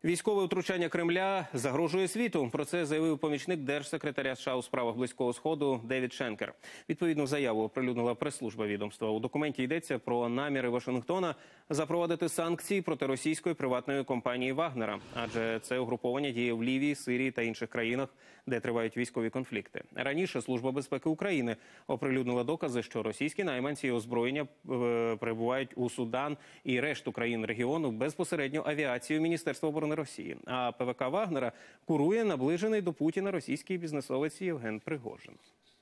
Військове втручання Кремля загрожує світу. Про це заявив помічник держсекретаря США у справах Близького Сходу Девід Шенкер. Відповідну заяву оприлюднила прес-служба відомства. У документі йдеться про наміри Вашингтона запровадити санкції проти російської приватної компанії «Вагнера». Адже це угруповання діє в Лівії, Сирії та інших країнах, де тривають військові конфлікти. Раніше Служба безпеки України оприлюднила докази, що російські найманці і озброєння перебувають у Судан і решту країн регіону безпосередньо авіацією Міністерства оборони Росії. А ПВК «Вагнера» курує наближений до Путіна російський бізнесовець Євген Пригожин.